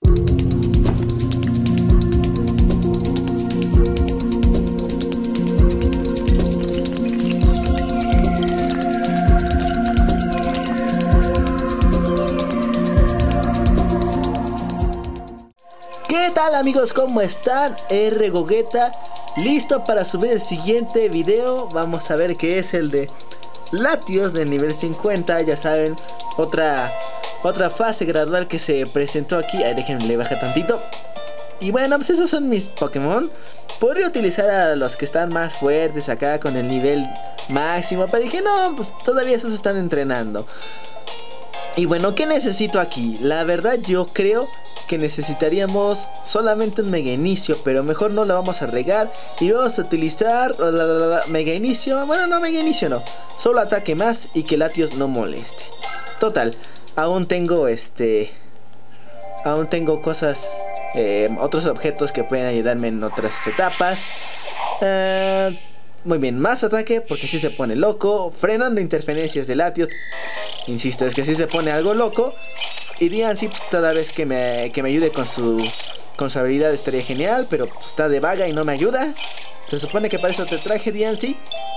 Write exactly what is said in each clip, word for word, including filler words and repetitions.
¿Qué tal amigos? ¿Cómo están? R Gogeta, listo para subir el siguiente video. Vamos a ver qué es el de Latios de nivel cincuenta. Ya saben, otra otra fase gradual que se presentó aquí. Ahí déjenme le bajar tantito. Y bueno, pues esos son mis Pokémon. Podría utilizar a los que están más fuertes acá con el nivel máximo, pero dije no, pues todavía esos están entrenando. Y bueno, ¿qué necesito aquí? La verdad yo creo que necesitaríamos solamente un mega inicio, pero mejor no lo vamos a regar y vamos a utilizar la, la, la, la, mega inicio. Bueno, no, mega inicio no, solo ataque más y que Latios no moleste. Total, aún tengo este aún tengo cosas, eh, otros objetos que pueden ayudarme en otras etapas. uh, Muy bien, más ataque porque si se pone loco, frenando interferencias de Latios. Insisto, es que si se pone algo loco. Y Diancie, pues, toda vez que me, que me ayude con su, con su habilidad estaría genial, pero pues, está de vaga y no me ayuda. Se supone que para eso te traje, Diancie.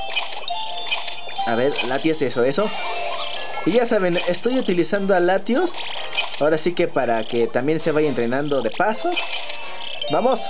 A ver, Latios, eso, eso. Y ya saben, estoy utilizando a Latios ahora sí que para que también se vaya entrenando de paso. Vamos.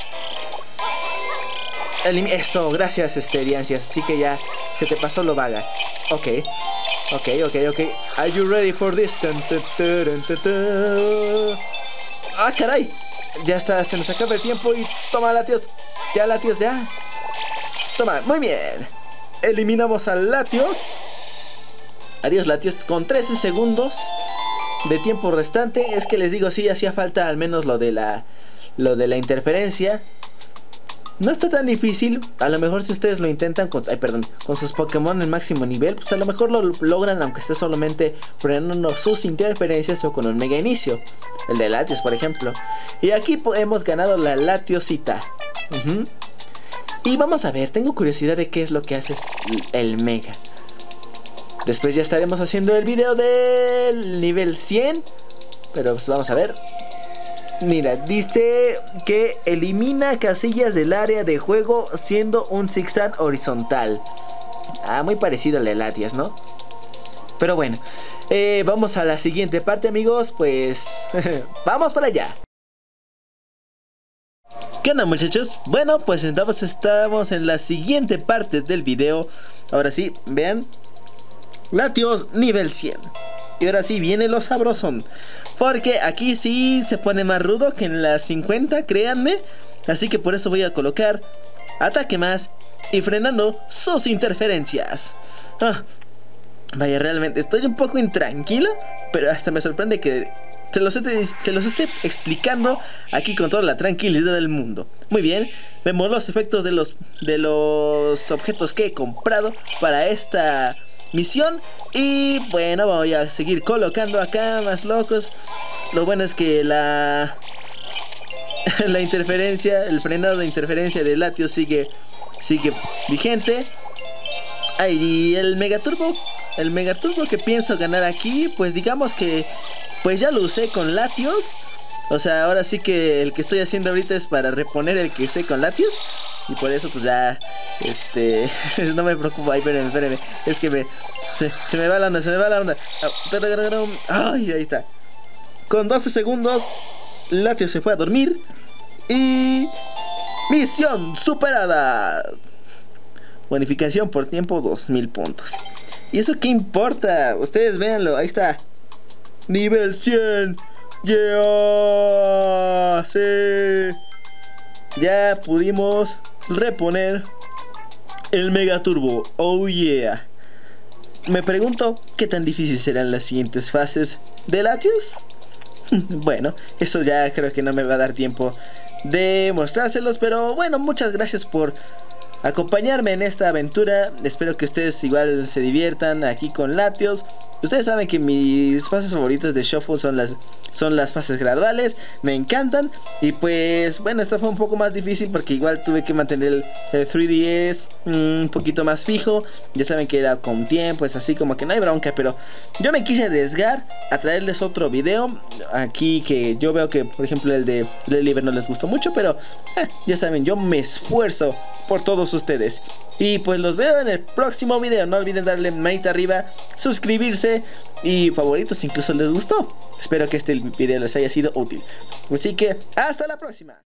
Elim Eso, gracias, este, Diancie. Así que ya se te pasó lo vaga. Ok. Ok, ok, ok. Are you ready for this? Dun, dun, dun, dun, dun. Ah, caray. Ya está, se nos acaba el tiempo y toma, Latios. Ya, Latios, ya. Toma, muy bien. Eliminamos a Latios. Adiós, Latios. Con trece segundos de tiempo restante. Es que les digo, sí, hacía falta al menos lo de la Lo de la interferencia. No está tan difícil. A lo mejor si ustedes lo intentan con, ay, perdón, con sus Pokémon en máximo nivel, pues a lo mejor lo logran, aunque esté solamente frenando sus interferencias o con un mega inicio. El de Latios, por ejemplo. Y aquí hemos ganado la Latiosita. uh-huh. Y vamos a ver, tengo curiosidad de qué es lo que hace el mega. Después ya estaremos haciendo el video del nivel cien. Pero pues vamos a ver. Mira, dice que elimina casillas del área de juego siendo un zigzag horizontal. Ah, muy parecido al de Latias, ¿no? Pero bueno, eh, vamos a la siguiente parte, amigos. Pues vamos para allá. ¿Qué onda, muchachos? Bueno, pues entonces estamos en la siguiente parte del video. Ahora sí, vean, Latios nivel cien. Y ahora sí viene lo sabrosón, porque aquí sí se pone más rudo que en las cincuenta, créanme. Así que por eso voy a colocar ataque más y frenando sus interferencias. ah, Vaya, realmente estoy un poco intranquilo, pero hasta me sorprende que se los, esté, se los esté explicando aquí con toda la tranquilidad del mundo. Muy bien, vemos los efectos de los, de los objetos que he comprado para esta misión. Y bueno, voy a seguir colocando acá más locos. Lo bueno es que la la interferencia, el frenado de interferencia de Latios sigue sigue vigente. Ay, y el Megaturbo, el Megaturbo que pienso ganar aquí, pues digamos que pues ya lo usé con Latios. O sea, ahora sí que el que estoy haciendo ahorita es para reponer el que usé con Latios. Y por eso pues ya, este, no me preocupo. Ay, espérenme, espérenme. Es que me, se, se me va la onda, se me va la onda. Ay, ahí está. Con doce segundos, Latios se fue a dormir. Y misión superada. Bonificación por tiempo, dos mil puntos. ¿Y eso qué importa? Ustedes véanlo, ahí está. Nivel cien. Yeah, sí. Ya pudimos reponer el Megaturbo. Oh yeah. Me pregunto qué tan difíciles serán las siguientes fases de Latios. Bueno, eso ya creo que no me va a dar tiempo de mostrárselos, pero bueno, muchas gracias por acompañarme en esta aventura. Espero que ustedes igual se diviertan aquí con Latios. Ustedes saben que mis fases favoritas de Shuffle son las, son las fases graduales. Me encantan. Y pues bueno, esta fue un poco más difícil porque igual tuve que mantener el, el tres D S mmm, un poquito más fijo. Ya saben que era con tiempo, es así como que no hay bronca. Pero yo me quise arriesgar a traerles otro video. Aquí que yo veo que por ejemplo el de Leliver no les gustó mucho. Pero eh, ya saben, yo me esfuerzo por todos ustedes. Y pues los veo en el próximo video. No olviden darle manita arriba, suscribirse y favoritos si incluso les gustó. Espero que este video les haya sido útil. Así que hasta la próxima.